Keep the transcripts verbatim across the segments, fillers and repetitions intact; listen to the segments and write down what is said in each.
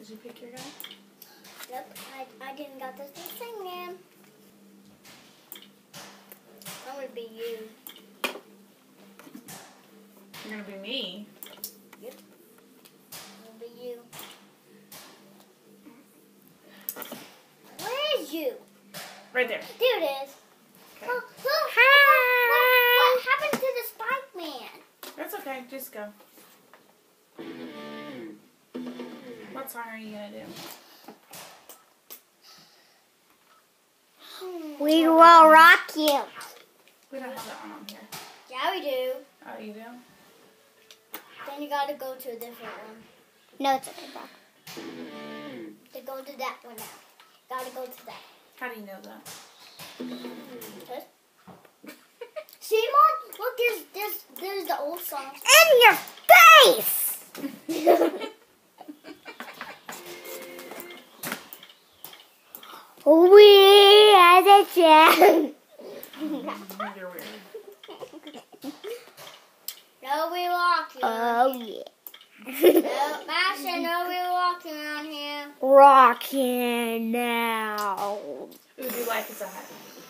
you pick your guy? Yep, I, I didn't got this thing in. I'm gonna be you. You're gonna be me. Yep. I'm gonna be you. Where is you? Right there. There it is. Okay. Oh, look, what, what, what happened to the Spike Man? That's okay. Just go. What song are you gonna do? We will rock you. We don't have that one on here. Yeah, we do. Oh, you do? Then you gotta go to a different one. No, it's okay, bro. To go to that one now. Gotta go to that. How do you know that? See, Mom? Look, there's, there's, there's the old song. In your face! We are the champ. You're weird. No, we walking. Oh, yeah. No, Master, no, we walking around here. Rocking now. Ooh, do Life is a High.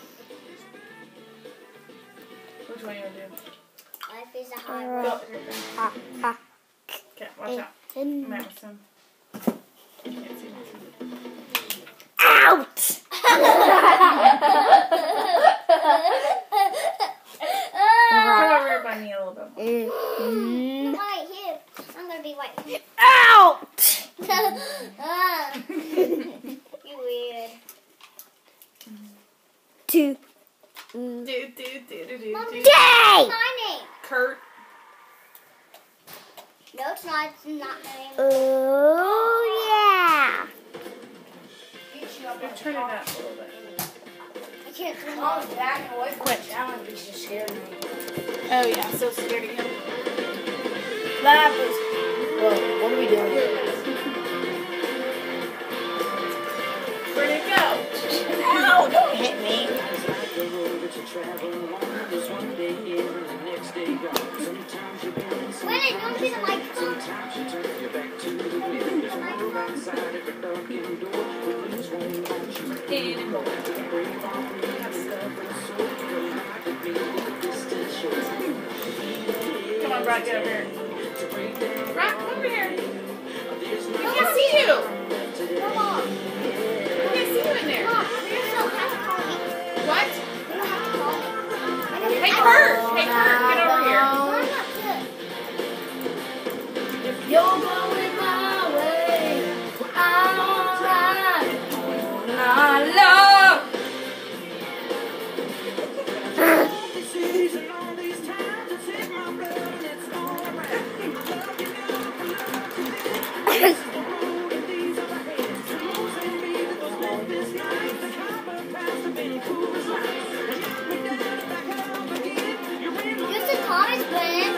Which one you gonna do? Life is a high Go. road. Here, go. Ha, ha. Okay, watch out. And Madison. You can't see me. out! Come over here by me a little bit more. Mm. Right here. I'm gonna be right here. Out! Ah, you weird. Two. Do, do, do, do, do, do. Mom, Yay! my name. Kurt. No, it's not. It's not my name. Oh, yeah. We'll turn it up a little bit. I can't do Mom's that. backing away from Quit. the challenge because she's scared of me. Oh, yeah, so scared of him. That was... Well, what are we doing? Where'd it go? Ow, don't hit me. Wait, don't see the microphone. Come on, Brock, get over here. Brock, come over here. We can't see you. Come on. We can't see you in there. Mom, you don't have to call me. What? You don't have to call me. I don't Hey, I- Kurt. Hey, Kurt, get over here. No, I'm not good. If you're going my way, I'll ride my love. Mister Thomas Brennan.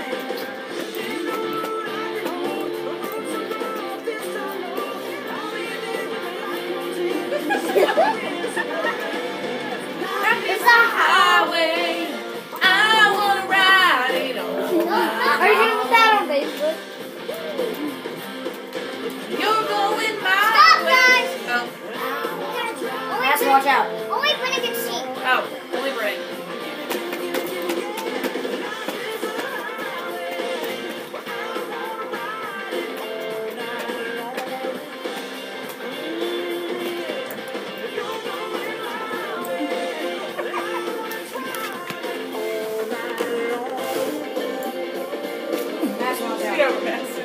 It's a highway. I wanna ride it on. Are you doing that on Facebook? You're going my Stop, way. guys. Oh. Only Master, watch out. Only Brennan can see. Oh, only Bray. Master, watch Get out. over Madison.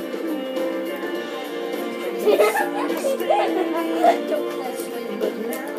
Don't mess with me.